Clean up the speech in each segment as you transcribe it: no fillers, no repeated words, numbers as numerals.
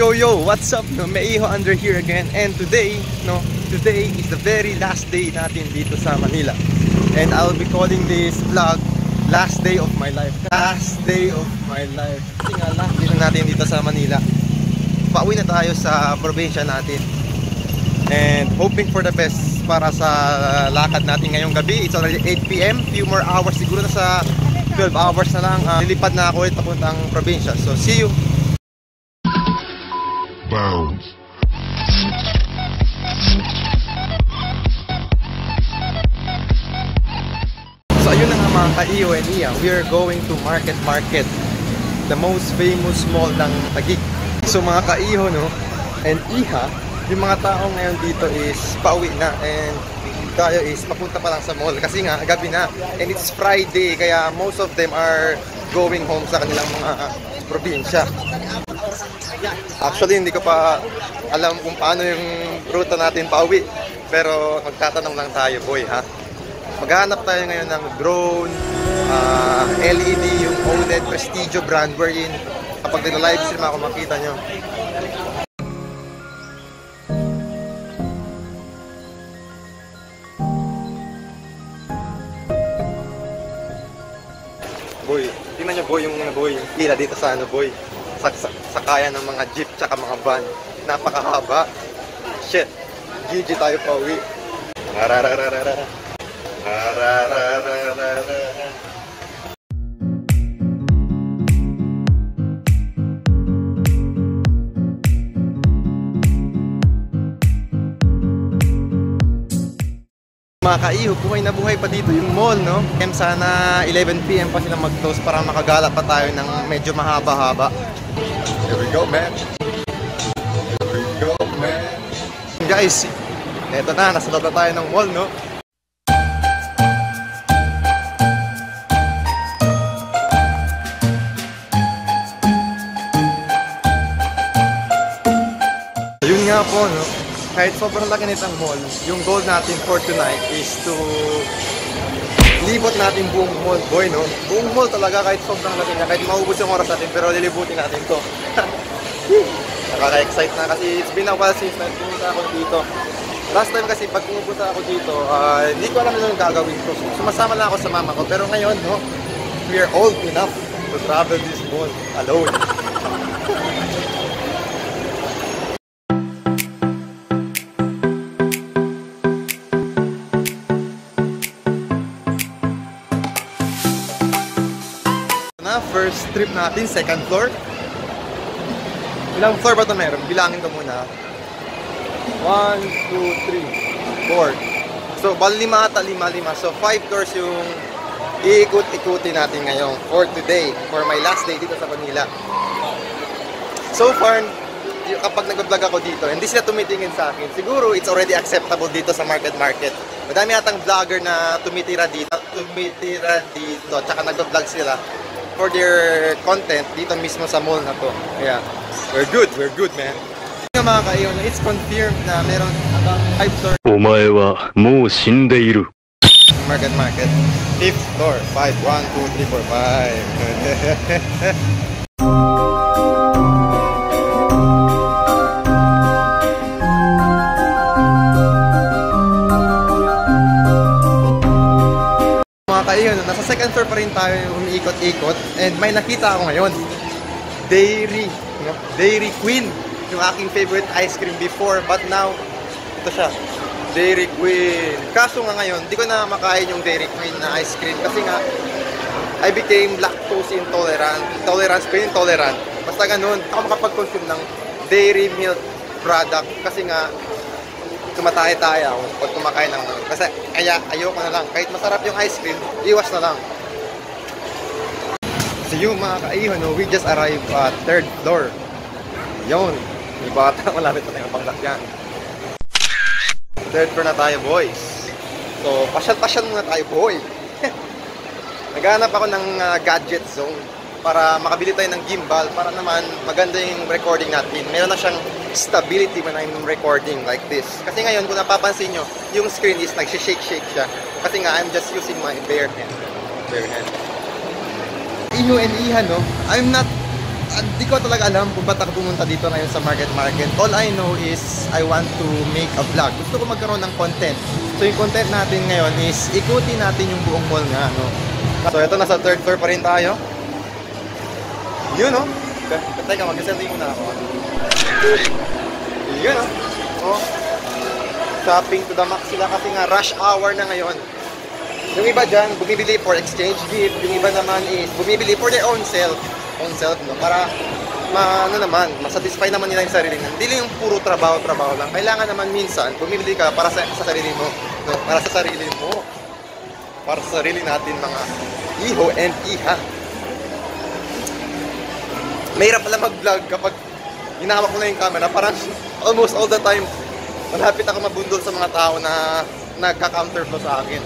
Yo, what's up? No, Meiho under here again, and today is the very last day natin dito sa Manila. And I'll be calling this vlog last day of my life. Last day of my life. Kasi nga last day na natin dito sa Manila. Pauwi na tayo sa probinsya natin. And hoping for the best para sa lakad natin ngayong gabi. It's already 8 PM, few more hours, siguro na sa 12 hours na lang. Lilipad na ako papuntang probinsya. So see you. Bounce. So ayun na nga mga ka-iyo and iya, we are going to Market, the most famous mall ng Taguig. So mga ka-iyo and iha, yung mga tao ngayon dito is pauwi na, and tayo is papunta pa lang sa mall kasi nga gabi na, and it's Friday, kaya most of them are going home sa kanilang mga probinsya. Actually, hindi ko pa alam kung paano yung ruta natin pauwi. Pero magtatanong lang tayo, boy, ha? Maghahanap tayo ngayon ng drone, LED, yung OLED Prestigio brand wherein kapag nila-live stream ako makita nyo. Boy, tingnan nyo, boy, yung pila dito sa boy. Sakaya ng mga jeep tsaka mga van. Napakahaba. Shit. GG tayo pa uwi. Mga ka-iho, buhay na buhay pa dito yung mall, no? Sana 11 PM pa sila mag-close para makagala pa tayo ng medyo mahaba-haba. Here we go, man. Here we go, man. Guys, eto na, nasa loob na tayo ng mall, no? Ayun nga po, no? Kahit sobrang laki nitong mall, yung goal natin for tonight is to libot natin buong mall, boy, no? Buong mall talaga, kahit sobrang laki niya, kahit maubos yung oras natin, pero lilibutin natin to. Nakaka-excite na kasi it's been a while since pumunta ako dito. Last time kasi pag pumunta ako dito, hindi ko alam yung gagawin ko. Sumasama lang ako sa mama ko, pero ngayon, no? We are old enough to travel this mall alone. First trip natin, second floor. Ilang floor ba ito meron? Bilangin ko muna. 1, 2, 3, 4. So, bali 5 ata, 5. So, 5 floors yung iikot-ikutin natin ngayon for today, for my last day dito sa Manila. So far, kapag nag-vlog ako dito, hindi sila tumitingin sa akin. Siguro, it's already acceptable dito sa market. Madami atang vlogger na tumitira dito, tsaka nag-vlog sila for their content dito mismo sa mall na to. Kaya, we're good, man. Yung mga ka-iyo, it's confirmed na meron abang 5 floor. Omae wa mou shindeiru. Market. 5th floor. 5. 1, 2, 3, 4, 5. Ayun, nasa second floor pa rin tayo umiikot-ikot, and may nakita ako ngayon, Dairy Queen, yung aking favorite ice cream before, but now ito siya, Dairy Queen. Kaso nga ngayon, di ko na makain yung Dairy Queen na ice cream kasi nga I became lactose intolerant. Intolerant. Basta ganun, ako makapag-consume ng dairy milk product kasi nga tumatay-tay ako pag kumakain ng kasi kaya ayoko na lang. Kahit masarap yung ice cream, iwas na lang. So yung mga ka-iho, no, we just arrived at 3rd floor. Yun, may bata, malapit na tayong panglakyan. 3rd floor na tayo, boys. So, pasyal-pasyal muna tayo, boy. Naghahanap ako ng gadget zone para makabili tayo ng gimbal para naman maganda yung recording natin. Meron na siyang stability when I'm recording like this. Kasi ngayon, kung napapansin nyo, yung screen is nag-shake-shake siya. Kasi nga, I'm just using my bare hand. Iho and iha, no? I'm not Hindi ko talaga alam kung ba't ako pumunta dito ngayon sa market. All I know is I want to make a vlog. Gusto ko magkaroon ng content. So yung content natin ngayon is ikutin natin yung buong mall nga, no? So ito, nasa third floor pa rin tayo. Yun, no? Teka, mag-selfie muna ako. Yun, no? Oh. Shopping to the max sila kasi nga rush hour na ngayon. Yung iba dyan, bumibili for exchange gift. Yung iba naman is bumibili for their own self, no? Para masatisfy naman nila yung sarili nila. Hindi yung puro trabaho lang. Kailangan naman minsan bumibili ka para sa sarili mo, no? Para sa sarili mo. Para sa sarili natin, mga iho and iha. Mahirap pala mag-vlog kapag hinahawak ko na yung camera. Parang almost all the time malapit ako mabundol sa mga tao na nagka-counterflow sa akin.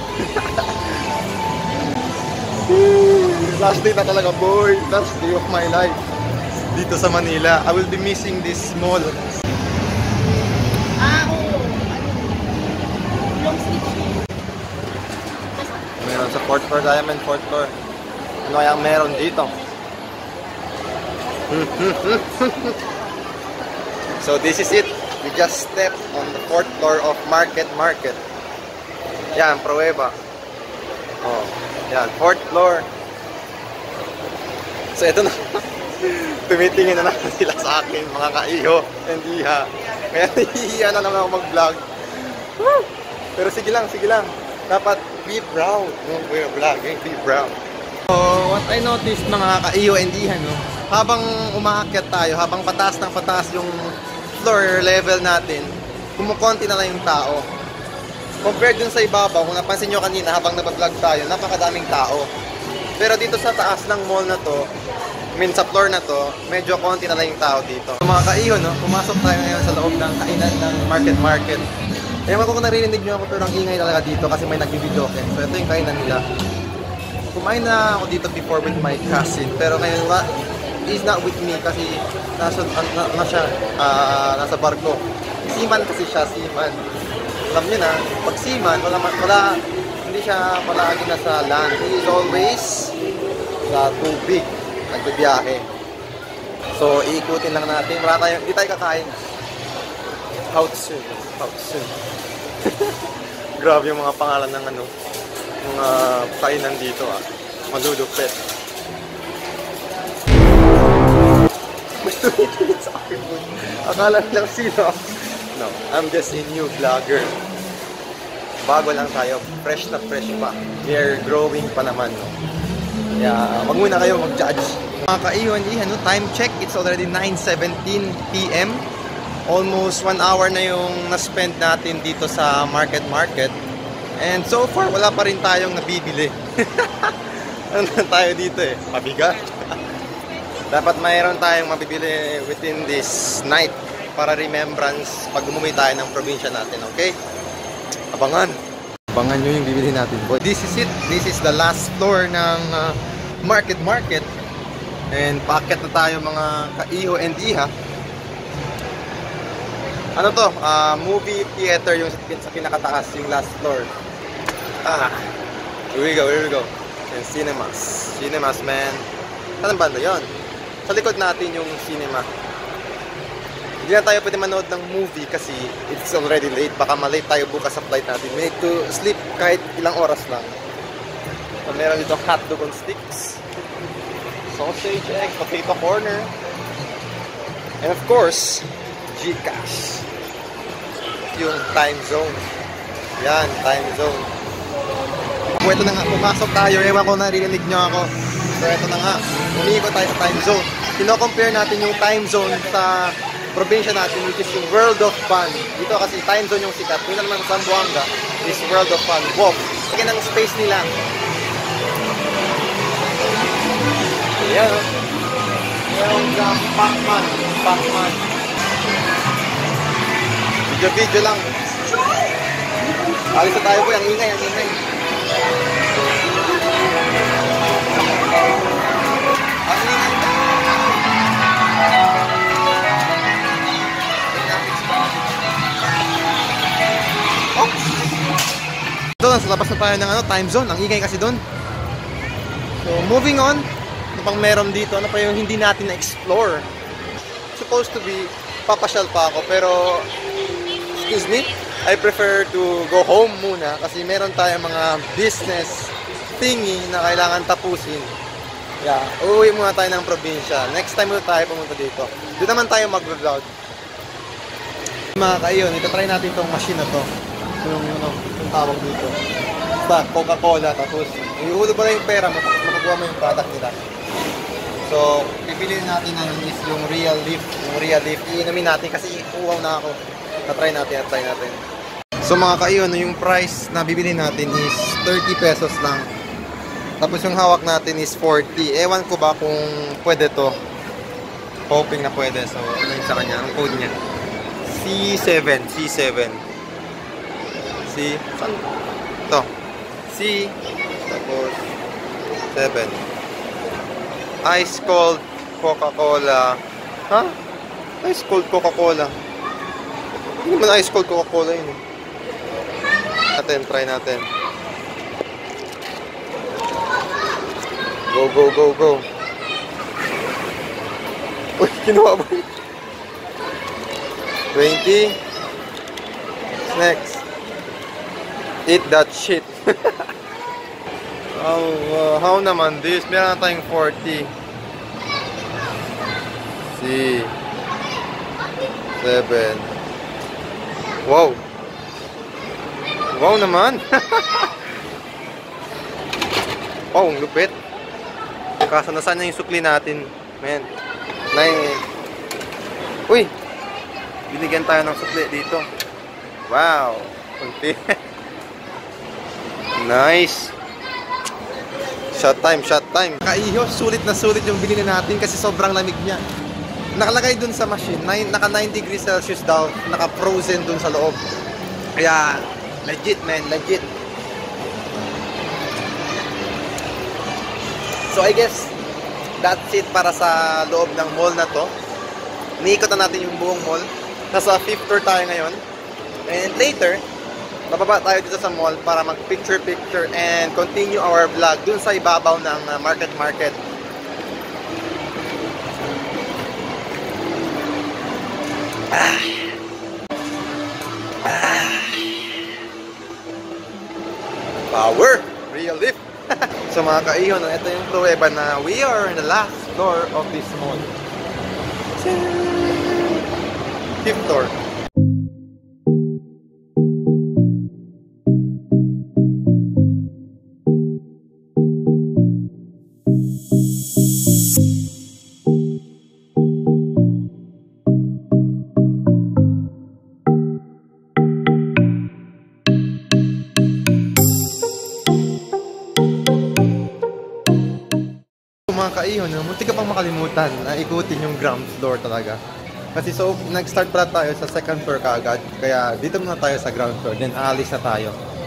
Last day na talaga, boy. Last day of my life dito sa Manila. I will be missing this mall. Meron sa 4th floor, Diamond 4th floor. Ano kaya meron dito? So this is it. We just stepped on the 4th floor of Market. Yan, pruweba. Oh, yan, 4th floor. So ito na. Tumitingin na naman sila sa akin, mga kaiho and iha. Kaya nahihiya na naman ako mag-vlog. Pero sige lang. Dapat be proud. No, we're vlogging, be proud. So, what I noticed, mga kaiho and iha, no? Habang umaakyat tayo, habang pataas ng pataas yung floor level natin, kumukonti na lang yung tao. Compared dun sa ibabaw, kung napansin nyo kanina habang nag-vlog tayo, napakadaming tao. Pero dito sa taas ng mall na to, sa floor na to, medyo konti na lang yung tao dito. So, mga kaiho, no? Pumasok tayo ngayon sa loob ng kainan ng market. Ewan ko kung narinig nyo ako, pero ang ingay talaga dito kasi may nagbibideo. So ito yung kainan nila. Kumain na ako dito before with my cousin, pero ngayon he's not with me kasi nasa barko. Seaman kasi siya, seaman. Alam niyo na, pag seaman, hindi siya palagi nasa land. He is always sa tubig, nagbibiyahe. So, iikutin lang natin. Hindi tayo kakain. How soon. Grabe yung mga pangalan ng mga kainan dito, malulupit. May tumitingin sa akin po. Akala lang sino. No, I'm just a new vlogger. Bago lang tayo. Fresh na fresh pa. We're growing pa naman. No? Kaya, wag muna kayo mag-judge. Mga kaiwan, time check. It's already 9:17 PM. Almost 1 hour na yung na-spend natin dito sa market. And so far, wala pa rin tayong nabibili. Ano tayo dito mabigat. Dapat mayroon tayong mabibili within this night para remembrance pag umuwi tayo ng probinsya natin, okay? Abangan nyo yung bibili natin, boy. This is it. This is the last floor ng market. And paakyat na tayo, mga kaiho and iha. Ano to? Movie theater yung sa pinakataas, yung last floor. Here we go. And cinemas, man. Saan banda yun? Sa likod natin yung cinema. Hindi na tayo pwede manood ng movie kasi it's already late. Baka malate tayo bukas sa flight natin. We need to sleep kahit ilang oras lang. So, meron dito hotdog on sticks, sausage, egg, potato corner, and of course, Gcash. Yung time zone. Yan, time zone. Ito na nga, pumasok tayo. Ewan ko narinig nyo ako. So ito na nga, umiikot tayo sa time zone. Kino-compare natin yung time zone sa probinsya natin, which is yung World of Fun. Dito kasi time zone yung sikat. Yung naman sa Zamboanga is World of Fun. Wow! Lagyan ng space nila. Ayan. Yung Pac-Man. Video lang. Alis na tayo po. Ang ingay. Doon, nasa labas na tayo ng time zone. Ang ingay kasi doon. So, moving on. Ano pang meron dito? Ano pa yung hindi natin na-explore? Supposed to be, papasyal pa ako, pero, excuse me, I prefer to go home muna kasi meron tayong mga business thingy na kailangan tapusin. Yeah, uuwi muna tayo ng probinsya. Next time ulit tayo pumunta dito. Doon naman tayo mag-vlog. Mga kaiyon, itatry natin itong machine na to. Yung tawag dito. Basta Coca-Cola, tapos iuulo pa na yung pera mo, tapos makakuha mo yung product nila. So, pipiliin natin na is yung real leaf. Yung real leaf, iinamin natin kasi uwaw na ako. Tatry natin. So mga kaiyon, yung price na bibili natin is 30 pesos lang. Tapos yung hawak natin is 40. Ewan ko ba kung pwede to. Hoping na pwede. So, ano yung sa kanya? Ang code niya? C7. C. Saan? Ito. C. Tapos 7. Ice cold Coca-Cola. Ha? Ice cold Coca-Cola. Hindi naman ice cold Coca-Cola yun. Try natin. Go. Uy, kinuha ba yun? 20. Next. Eat that shit. How naman this? Meron na tayong 40. C. 7. Wow. Wow naman. Wow, ang lupit. Kaso nasaan na yung sukli natin? Man. 9. Uy. Binigyan tayo ng sukli dito. Wow. Kunti. Nice. Shot time. Kaiho, sulit na sulit yung binili natin kasi sobrang lamig niya. Nakalagay dun sa machine, naka 9 degrees Celsius daw, naka frozen dun sa loob. Kaya, legit man, legit. So I guess, that's it para sa loob ng mall na to. Niikot na natin yung buong mall. Nasa 5th floor tayo ngayon. And later, bababa tayo dito sa mall para mag picture and continue our vlog dun sa ibabaw ng market. Power! Real lift! So mga kaiyon, ito yung pruweba na we are in the last floor of this mall. 5th floor. Mga kaiyon, munti ka pang makalimutan na ikutin yung ground floor talaga. Kasi so, nag-start pala tayo sa 2nd floor kaagad. Kaya dito muna tayo sa ground floor, then aalis na tayo.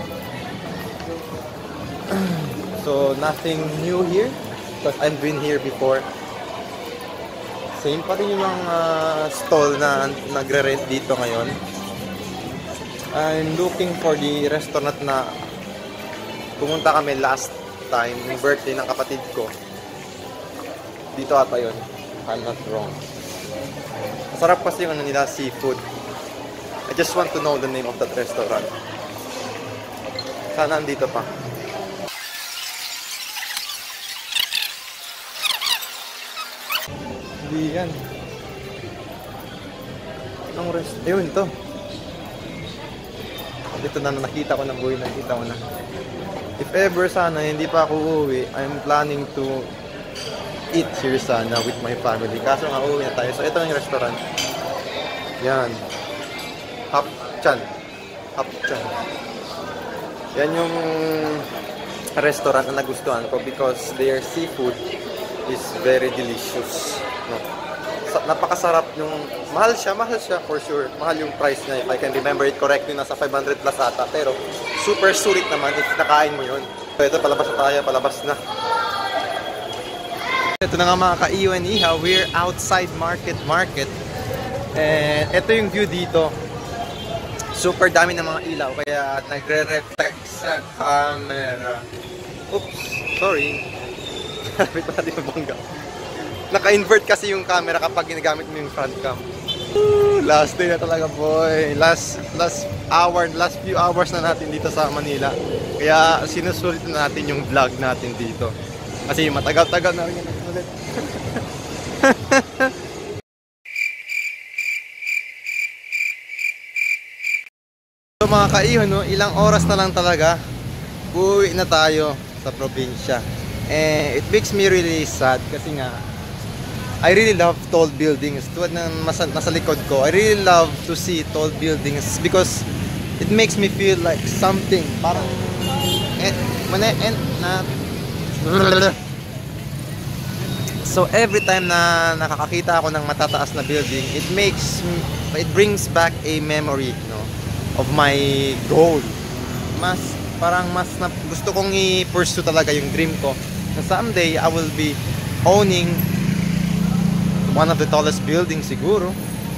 So, nothing new here. Because I've been here before. Same pa rin yung mga stall na nagre-rent dito ngayon. I'm looking for the restaurant na pumunta kami last time, yung birthday ng kapatid ko. Dito ata yun, if I'm not wrong. Masarap kasi yung ano nila, seafood. I just want to know the name of that restaurant. Sana andito pa. Hindi yan. Anong rest? Ayun, ito. Dito na nakita ko ng buhay, nakita ko na. If ever sana hindi pa ako uuwi, I'm planning to eat here sana with my family. Kaso nga uuwi na tayo. So ito yung restaurant. Yan. Hapchan. Yan yung restaurant na nagustuhan ko because their seafood is very delicious. No? Napakasarap yung... Mahal siya for sure. Mahal yung price niya. If I can remember it correctly, nasa 500 plus ata. Pero super sulit naman if nakain mo yun. So ito, palabas na tayo. Palabas na. Ito na nga mga ka-iwan-iha, we're outside market. And ito yung view dito. Super dami ng mga ilaw, kaya nagre-reflect sa camera. Oops, sorry. Malapit pa natin yung bangga. Naka-invert kasi yung camera kapag ginagamit mo yung front cam. Last day na talaga, boy. Last few hours na natin dito sa Manila. Kaya sinusulit na natin yung vlog natin dito. Kasi matagal-tagal na rin yan ulit. So mga kaihon, no, ilang oras na lang talaga uuwi na tayo sa probinsya. And it makes me really sad kasi nga I really love tall buildings. Tuwad ng nasa likod ko, I really love to see tall buildings because it makes me feel like something. Parang so every time na nakakakita ako ng matataas na building, it brings back a memory, no, of my goal. Gusto kong i-pursue talaga yung dream ko na someday I will be owning one of the tallest buildings siguro.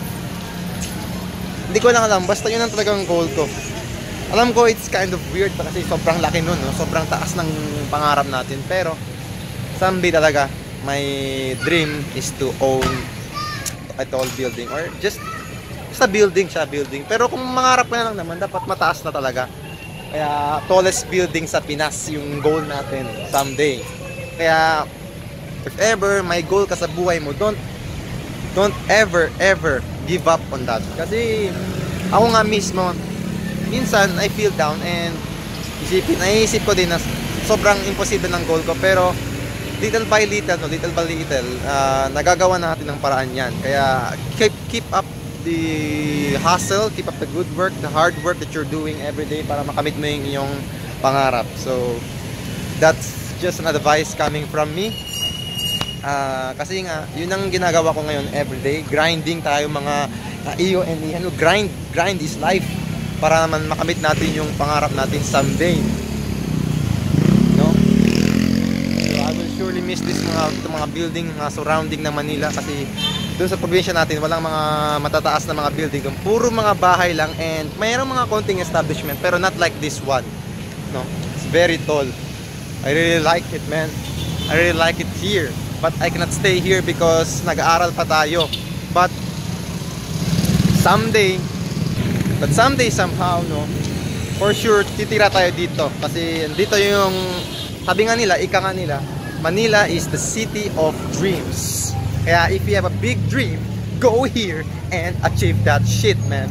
Hindi ko lang alam, basta yun ang talagang goal ko. Alam ko it's kind of weird kasi sobrang laki nun, no? Sobrang taas ng pangarap natin, pero someday talaga my dream is to own a tall building or just a building siya, building. Pero kung mangarap ka na lang naman, dapat mataas na talaga. Kaya tallest building sa Pinas yung goal natin someday. Kaya if ever may goal ka sa buhay mo, don't ever give up on that. Kasi ako nga mismo, minsan I feel down and naisip ko din na sobrang imposible ng goal ko, pero little by little, nagagawa natin ng paraan yan. Kaya keep up the hustle, keep up the good work, the hard work that you're doing every day para makamit mo yung iyong pangarap. So that's just an advice coming from me. Kasi nga, yun ang ginagawa ko ngayon everyday. Grinding tayo mga iyo and ano, grind is life para naman makamit natin yung pangarap natin someday. No? So I will surely miss this mga building, mga surrounding ng Manila kasi doon sa probinsya natin walang mga matataas na mga building doon. Puro mga bahay lang and mayroong mga konting establishment pero not like this one. No? It's very tall. I really like it, man. I really like it here. But I cannot stay here because nag-aaral pa tayo. But someday somehow, no, for sure titira tayo dito kasi dito yung sabi nga nila, ika nga nila, Manila is the city of dreams. Kaya if you have a big dream, go here and achieve that shit, man.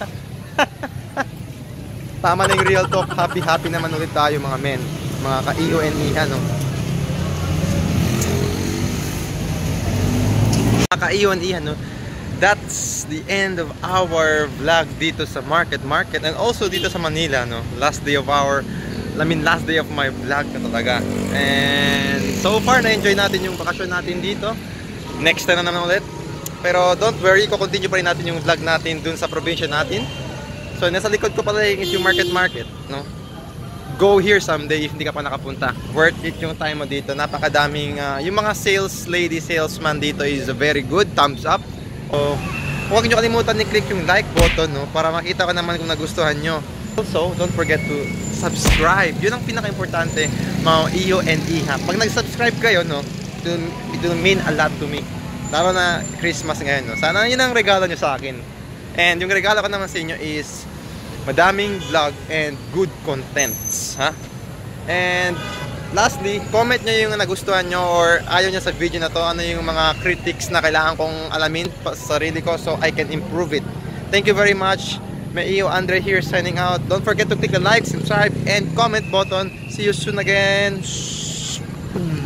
Tama na yung real talk. Happy naman ulit tayo mga men, mga ka-iyo and iha, no. Nakakaiwan iyan, no? That's the end of our vlog dito sa market and also dito sa Manila, no? Last day of my vlog na talaga. And so far na-enjoy natin yung bakasyon natin dito. Next time na naman ulit. Pero don't worry, continue pa rin natin yung vlog natin dun sa probinsya natin. So nasa likod ko pala yung market, no? Go here someday if hindi ka pa nakapunta. Worth it yung time mo dito. Napakadaming yung mga salesman dito is a very good. Thumbs up. So huwag nyo kalimutan i-click yung like button, no, para makita ko naman kung nagustuhan nyo. Also, don't forget to subscribe. Yun ang pinaka-importante, mga iyo and iha. Pag nag-subscribe kayo, no, it will mean a lot to me. Lalo na Christmas ngayon, no. Sana yun ang regalo nyo sa akin. And yung regalo ko naman sa inyo is madaming vlog and good contents, ha? And lastly, comment nyo yung nagustuhan nyo or ayaw nyo sa video na to. Ano yung mga critics na kailangan kong alamin sa sarili ko so I can improve it. Thank you very much. May iyo Andre here signing out. Don't forget to click the like, subscribe, and comment button. See you soon again.